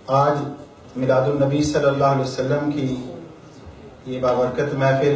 آج میلاد النبی صلی اللہ علیہ وسلم کی یہ بابرکت محفل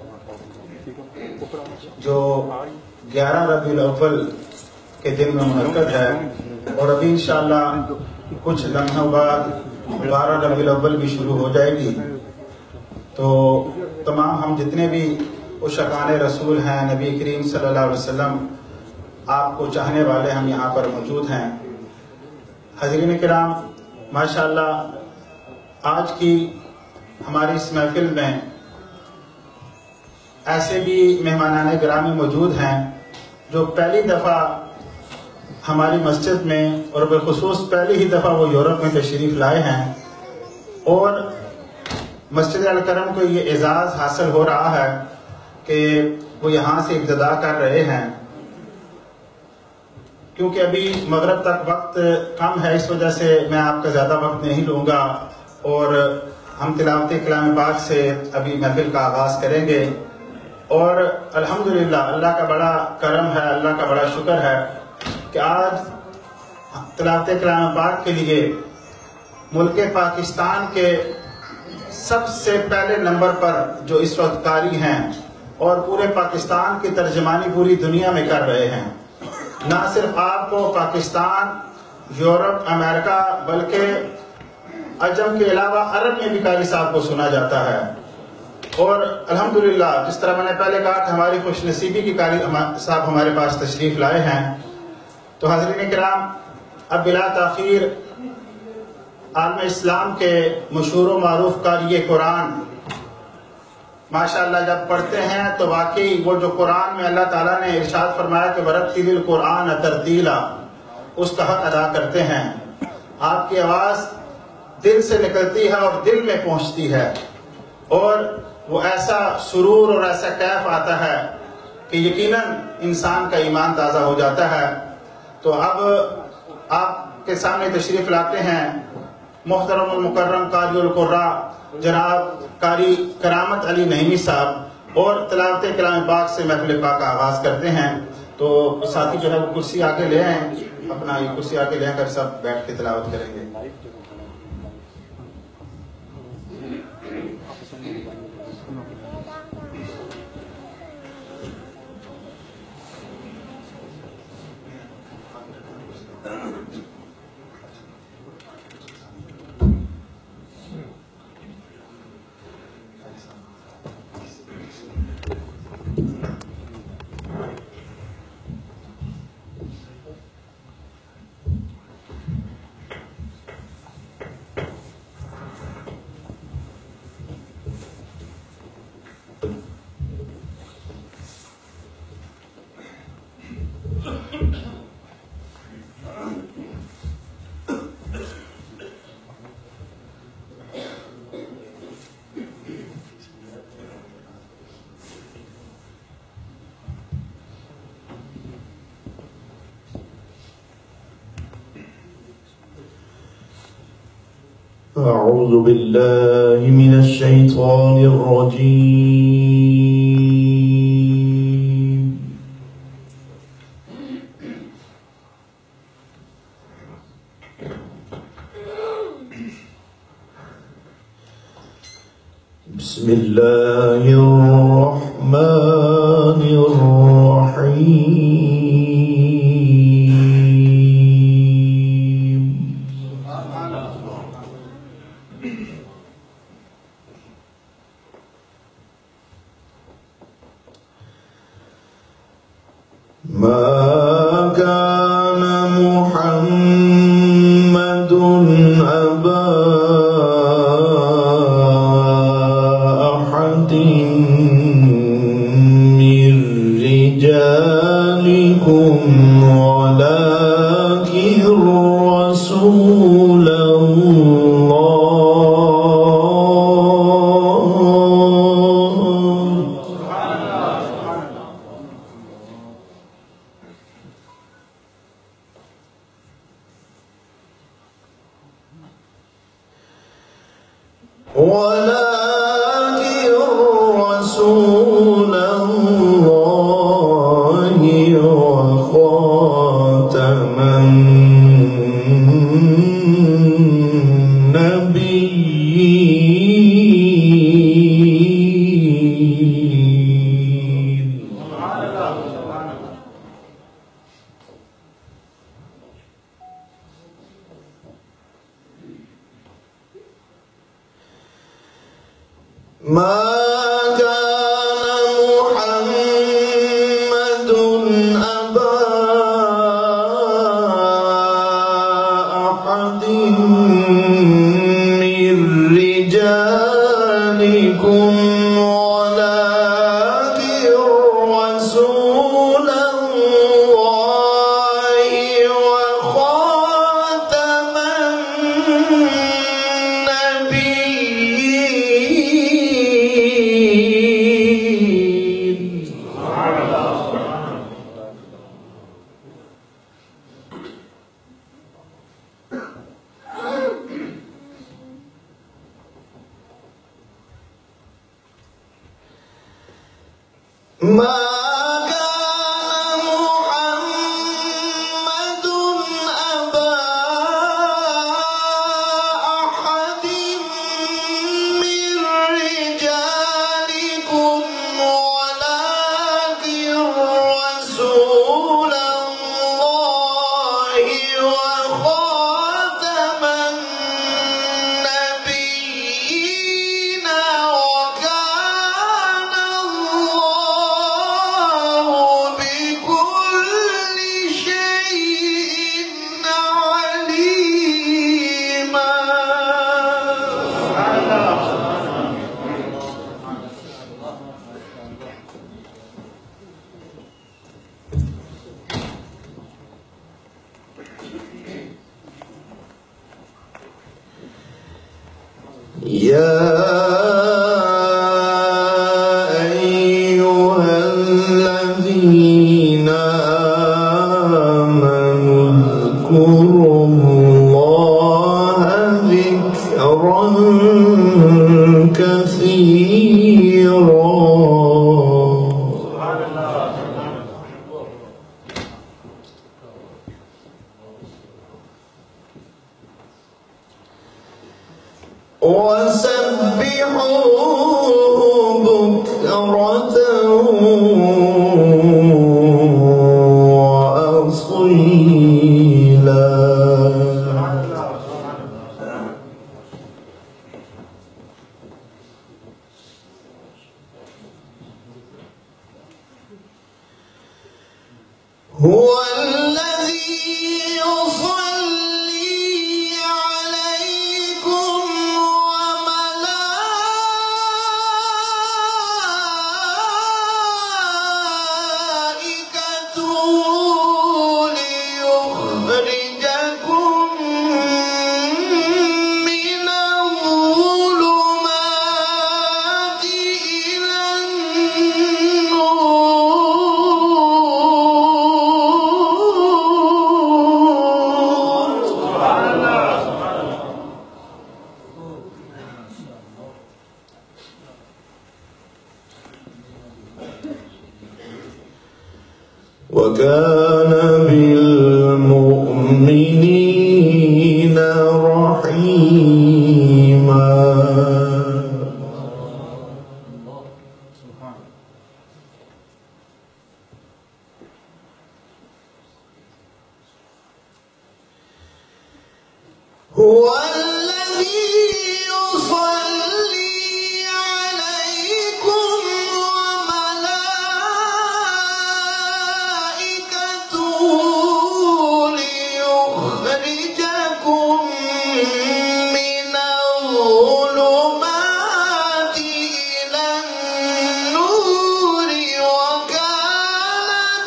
جو 11 ربیع الاول کے دن میں منعقد ہے اور ابھی انشاءاللہ کچھ لمحوں بعد 12 ربیع الاول بھی شروع ہو جائے گی، تو تمام ہم جتنے بھی عشاقان رسول ہیں، نبی کریم صلی اللہ علیہ وسلم آپ کو چاہنے والے ہم یہاں پر موجود ہیں۔ حضرین کرام، ماشاءاللہ آج کی ہماری اس محفل میں ایسے بھی مہمانان گرامی موجود ہیں جو پہلی دفعہ ہماری مسجد میں اور بالخصوص پہلی ہی دفعہ وہ یورپ میں تشریف لائے ہیں، اور مسجد الکرم کو یہ اعزاز حاصل ہو رہا ہے کہ وہ یہاں سے ابتدا کر رہے ہیں۔ کیونکہ ابھی مغرب تک وقت کم ہے، اس وجہ سے میں آپ کا زیادہ وقت نہیں لوں گا اور ہم تلاوت کلام پاک سے ابھی محفل کا آغاز کریں گے۔ اور الحمدللہ اللہ کا بڑا کرم ہے، اللہ کا بڑا شکر ہے کہ آج تلاوت کلام پاک کے لیے ملک پاکستان کے سب سے پہلے نمبر پر جو اس وقت قاری ہیں اور پورے پاکستان کی ترجمانی پوری دنیا میں کر رہے ہیں، نہ صرف آپ کو پاکستان، یورپ، امریکہ بلکہ عجم کے علاوہ عرب میں بھی قاری صاحب کو سنا جاتا ہے۔ اور الحمدللہ جس طرح میں نے پہلے کہا کہ ہماری خوش نصیبی کی قاری صاحب ہمارے پاس تشریف لائے ہیں، تو حضرین کرام اب بلا تاخیر عالم اسلام کے مشہور و معروف قاری قرآن ماشاءاللہ جب پڑھتے ہیں تو واقعی وہ جو قرآن میں اللہ تعالیٰ نے ارشاد فرمایا کہ وَرَتِّلِ الْقُرْآنَ تَرْتِيلًا، اس کا حق ادا کرتے ہیں۔ آپ کی آواز دل سے نکلتی ہے اور دل میں پہنچتی ہے، اور وہ ایسا سرور اور ایسا کیف آتا ہے کہ یقیناً انسان کا ایمان تازہ ہو جاتا ہے۔ تو اب آپ کے سامنے تشریف لاتے ہیں محترم المکرم قاری القراء جناب قاری کرامت علی نعیمی صاحب، اور تلاوت کلام پاک سے محفل پاک کا آغاز کرتے ہیں۔ تو ساتھی جو ہے وہ کرسی آگے لے آئیں، اپنا یہ کرسی آگے لے کر سب بیٹھ کے تلاوت کریں گے۔ أعوذ بالله من الشيطان الرجيم بسم الله الرحمن الرحيم ما كان محمد أبا أحد من رجالكم ولكن رسول ولكن رسول الله وخاتم ما كان محمد أبا أحد من رجالكم ولكن رسول الله وخاتم النبيين. ما كان محمد أبا أحد من رجالكم ولكن رسول الله وخاتم النبيين وكان الله بكل شيء عليما. يا أيها الذين آمنوا اذكروا الله ذكرا كثيرا. وسبحوه بكرة وأصيلا. هو الذي يصلي عليكم وملائكته ليخرجكم من الظلمات إلى وكان بالمؤمنين رحيما. هو الذي يصلي عليكم وملائكته ليخرجكم من الظلمات إلى النور وكان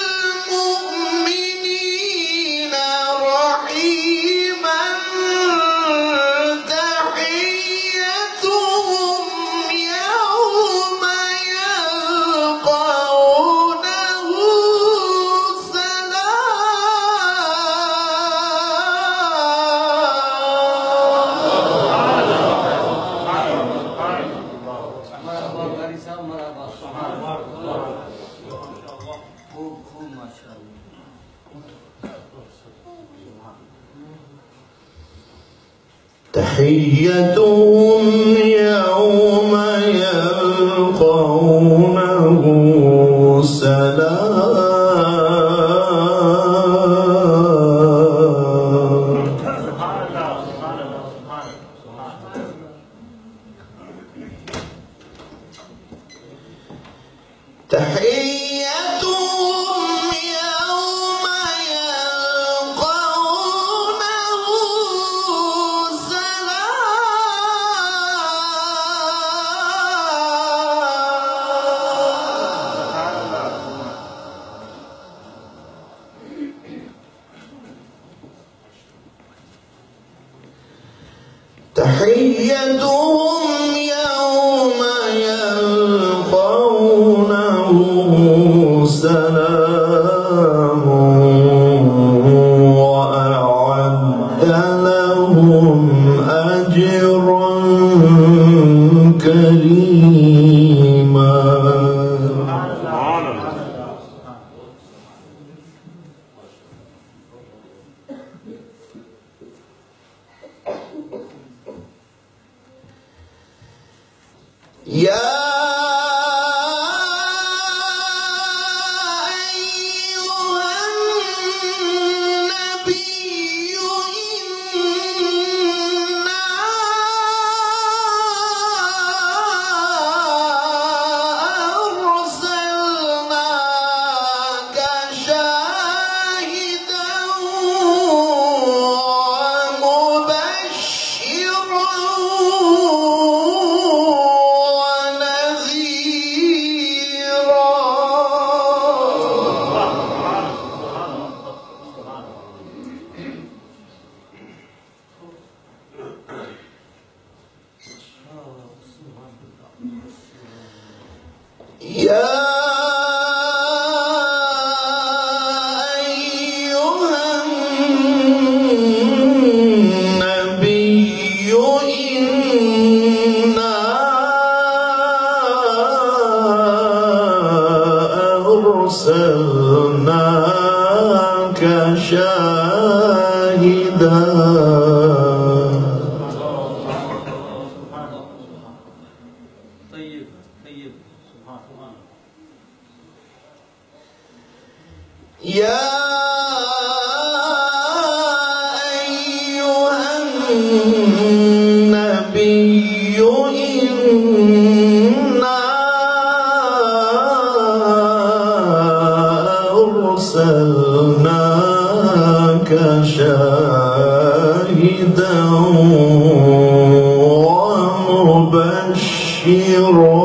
بالمؤمنين رحيما. تحيتهم يوم يلقونه تحيتهم يوم يلقونه سلام. تحيتهم يوم يلقونه سلام وأعد لهم أجرا كريما. يا أيها النبي إنا أرسلناك شاهدا ومبشرا يا أيها النبي إنا أرسلناك شاهدا يا أيها النبي إنا أرسلناك شاهدا ومبشرا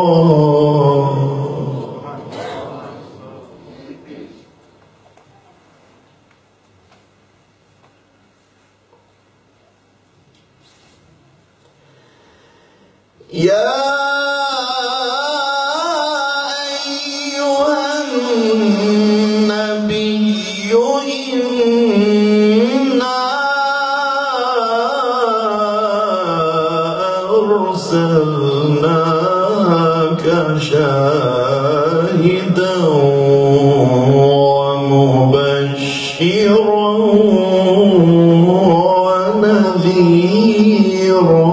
يا أيها النبي إنا أرسلناك شاهدا ومبشرا ونذيرا.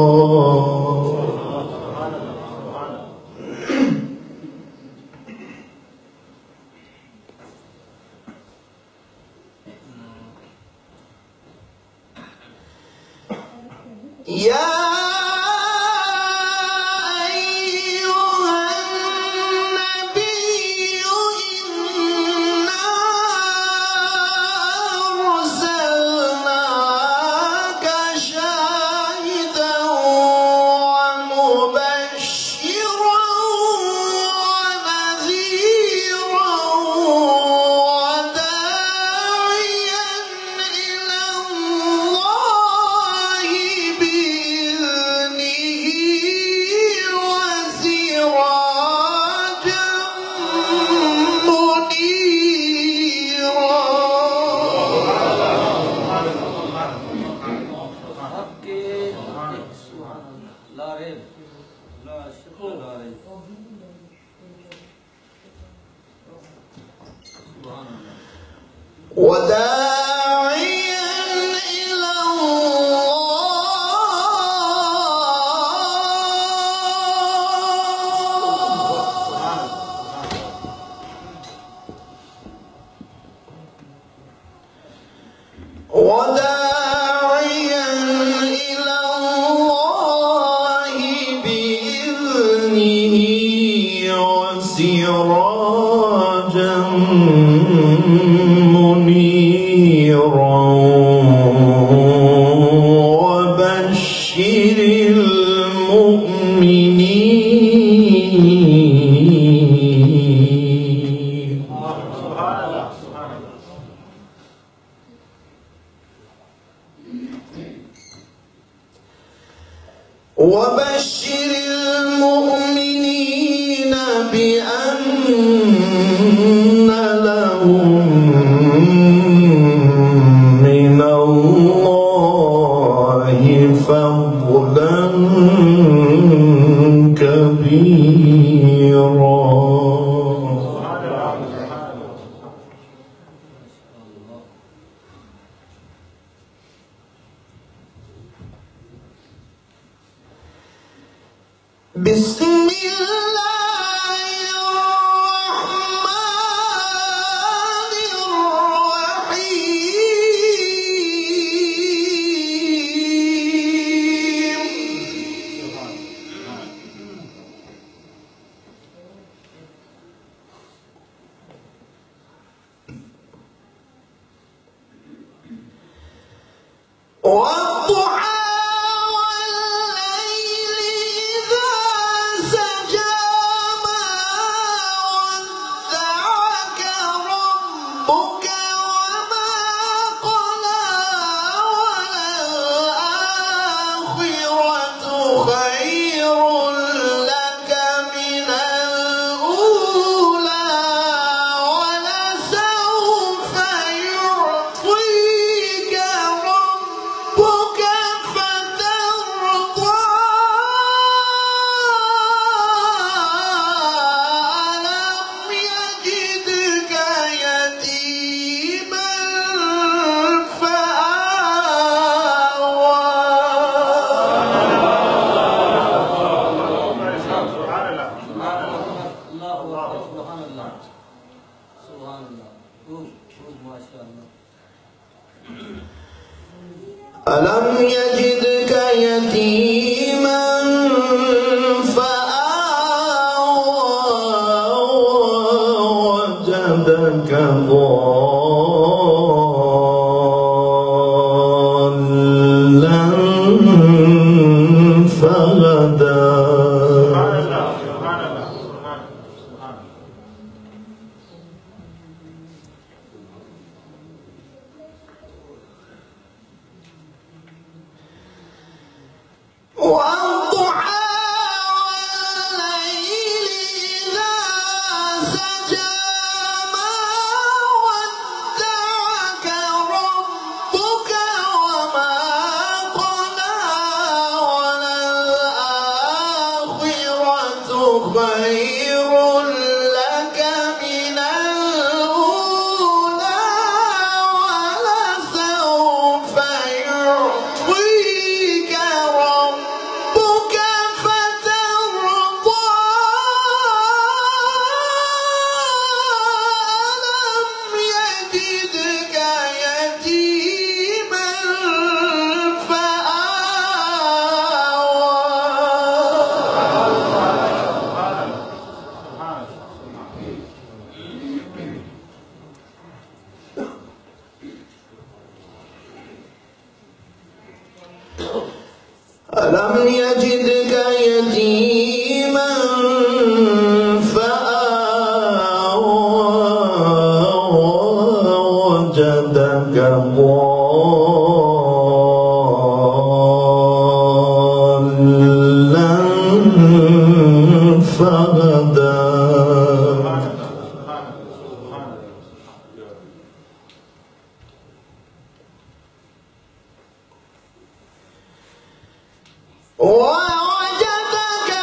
يا أيها النبي إنا أرسلناك شاهدا ومبشرا ونذيرا وداعيا إلى الله بإذنه وسراجا منيرا وداعيا إلى الله بإذنه وسراجا منيرا وبشر المؤمنين. وبشر المؤمنين بأن لهم من الله فضلا كبيرا. بسم الله الرحمن الرحيم. والضحى ألم يجدك يتيما فآوى ووجدك ضالا فهدى. والضحى والليل إذا سجى ما ودعك ربك وما قلى وللآخرة خير لك من الأولى ولسوف يعطيك ربك فترضى. ألم يجدك يتيما ألم يجدك يتيما فآوى ووجدك ضالا فهدى. ووجدك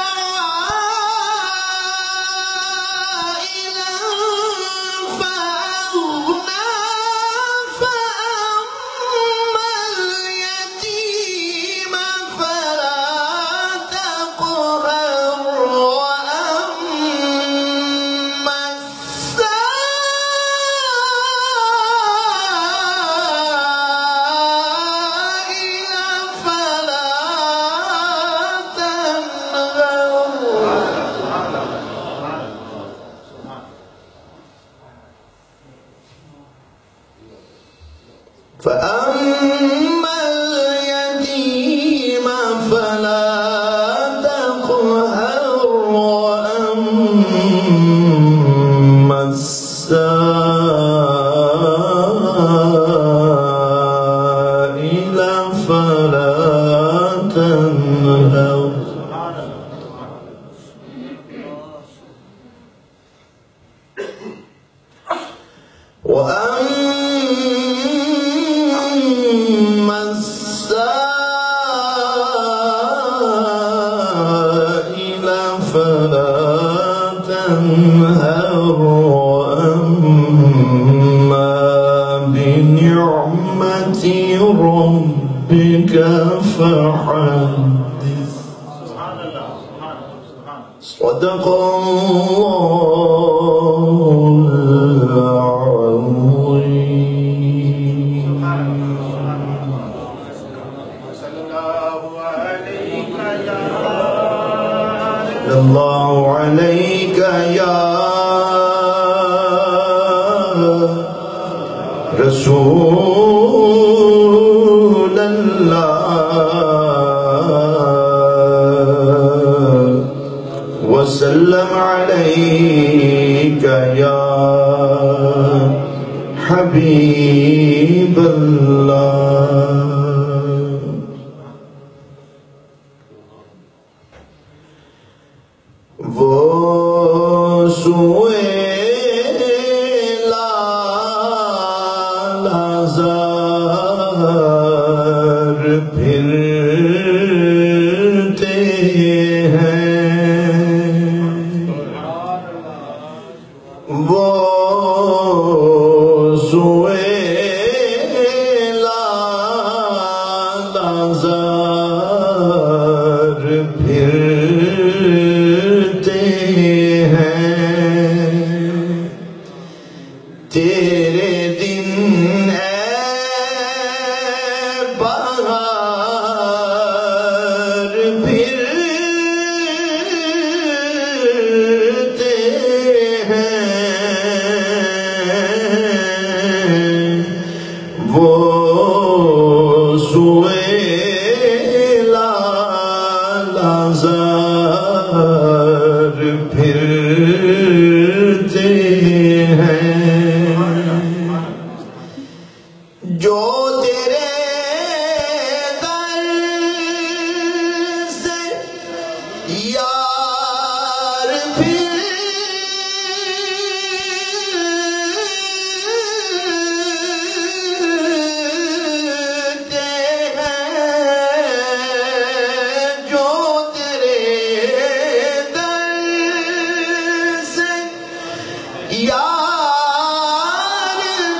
ربك فحدث. سبحان اللہ، سبحان اللہ، سبحان اللہ. صدق اللہ العظیم. صلی اللہ علیہ یا رسول اللہ وسلم علیک یا حبیب اللہ. وہ سوئے لازار پھرتے ہیں، وہ سوئے لازار پھرتے ہیں. تیرے دن اے بہار پھرتے ہیں، وہ سوئے لازار پھرتے ہیں. جو تیرے در سے یار پھرتے ہیں، جو تیرے در سے یار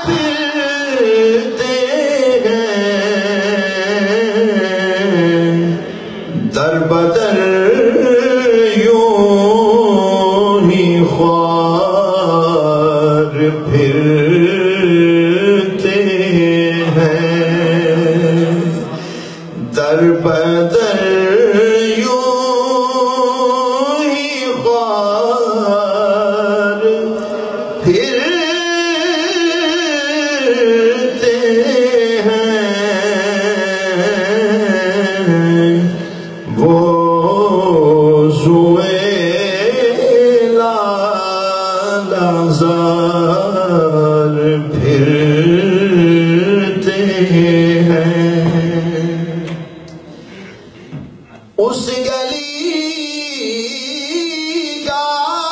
پھرتے ہیں، در بدر یوں ہی خوار پھرتے ہیں، در بدر یوں ہی خوار پھرتے ہیں، وہ سوئے لازار پھرتے ہیں. اس گلی کا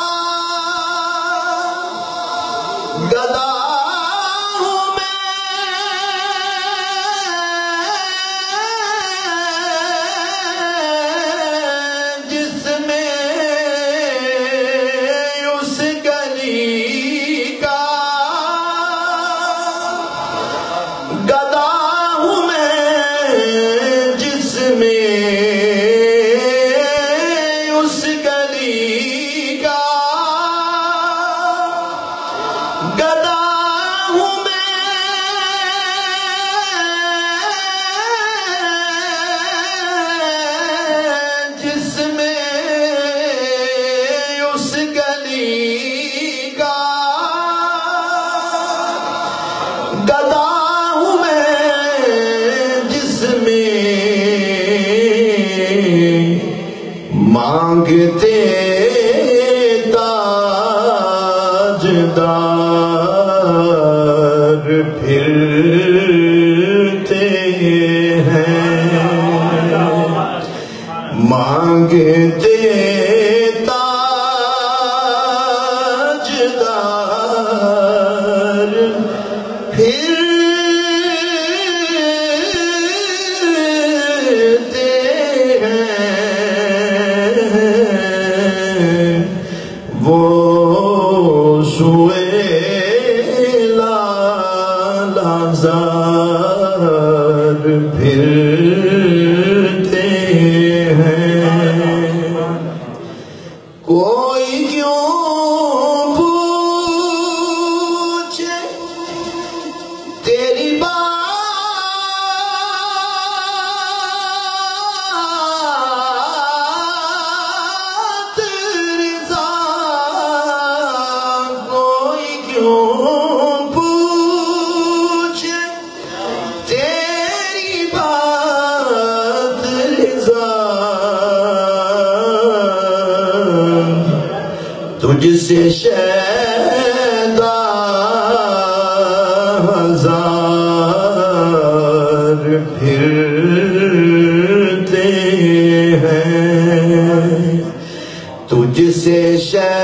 گدا ہوں میں، جس میں اس گلی کا گدا ہوں میں، جس میں اس گلی کا گدا ہوں میں، جس میں اس گلی کا گدا ہوں میں، جس میں مانگتے تاجدار پھرتے ہیں، مانگتے تاجدار پھرتے ہیں، وہ سوئے لازار پھرتے ہیں کوئی کیوں پوچھے تیری بات رضا کوئی کیوں پوچھے تیری بات رضا تجھ سے شیدا ہزار پھرتے ہیں تجھ سے شیدا